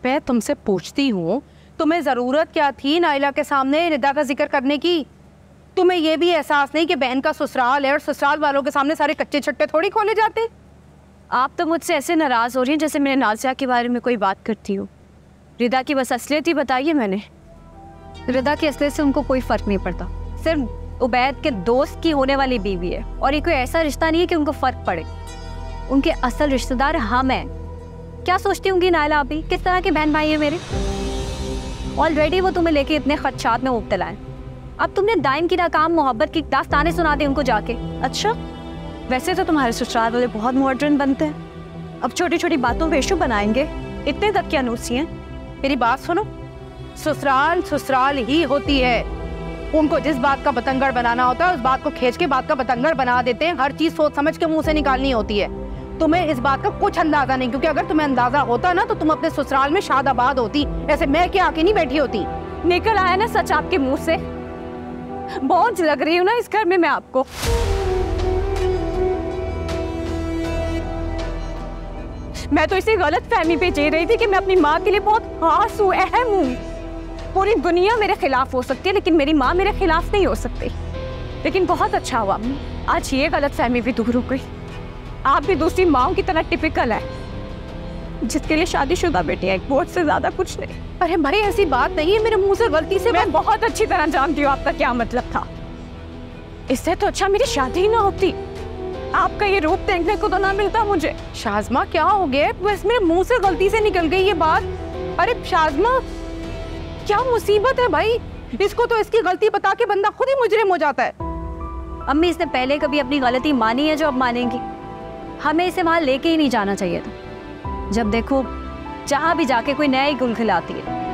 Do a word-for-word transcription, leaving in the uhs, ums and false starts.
मैं तुमसे पूछती हूँ, तुम्हें जरूरत क्या थी नाइला के सामने रिदा का जिक्र करने की? तुम्हें ये भी एहसास नहीं कि बहन का ससुराल है और ससुराल वालों के सामने सारे कच्चे छट्टे थोड़ी खोले जाते? आप तो मुझसे ऐसे नाराज हो रही हैं जैसे मैंने नाज़िया के बारे में कोई बात करती हूँ। रिदा की बस असलियत ही बताइए मैंने। रिदा की असलियत से उनको कोई फर्क नहीं पड़ता। सिर्फ उबैद के दोस्त की होने वाली बीवी है और ये कोई ऐसा रिश्ता नहीं है कि उनको फर्क पड़े। उनके असल रिश्तेदार हम हैं। क्या सोचती होंगी नाइला अभी, किस तरह के बहन भाई है मेरे? ऑलरेडी वो तुम्हें लेके इतने खदशात में मुब्तला है। अब तुमने दाइम की नाकाम मोहब्बत की दास्तानें सुना दी उनको जाके। अच्छा, वैसे तो तुम्हारे ससुराल वाले बहुत मॉडर्न बनते हैं, अब छोटी छोटी बातों पे इशू बनाएंगे। इतने तक क्या नूसी हैं? मेरी बात सुनो, ससुराल ससुराल ही होती है। उनको जिस बात का बतंगड़ बनाना होता है उस बात को खींच के बात का बतंगड़ बना देते हैं। हर चीज सोच समझ के मुंह से निकालनी होती है। तुम्हें इस बात का कुछ अंदाजा नहीं, क्योंकि अगर तुम्हें अंदाजा होता ना तो तुम अपने ससुराल में शादाबाद होती, ऐसे मैं क्या आके नहीं बैठी होती। निकल आया ना सच आपके मुंह से। बहुत लग रही हूँ ना इस घर में मैं आपको। मैं तो इसी गलत फहमी पे जी रही थी कि मैं अपनी माँ के लिए बहुत खास हूँ, अहम हूँ। पूरी दुनिया मेरे खिलाफ हो सकती है लेकिन मेरी माँ मेरे खिलाफ नहीं हो सकती। लेकिन बहुत अच्छा हुआ आज ये गलत फहमी भी दूर हो गई। आप भी दूसरी माओं की तरह टिपिकल है जिसके लिए शादीशुदा बेटी है, वोट से ज्यादा कुछ नहीं। अरे भाई ऐसी बात नहीं है, मेरे मुंह से गलती से। मैं बहुत अच्छी तरह जानती हूँ आपका क्या मतलब था। इससे तो अच्छा मेरी शादी ही ना होती। आपका ये रूप देखने को तो ना मिलता मुझे। शाज़मा क्या हो गया? बस मेरे मुंह से गलती से निकल गई ये बात। अरे शाज़मा क्या मुसीबत है भाई, इसको तो इसकी गलती बता के बंदा खुद ही मुजरिम हो जाता है। अम्मी इसने पहले कभी अपनी गलती मानी है जो अब मानेंगी? हमें इसे वहां लेके ही नहीं जाना चाहिए था। जब देखो जहां भी जाके कोई नया ही गुल खिलाती है।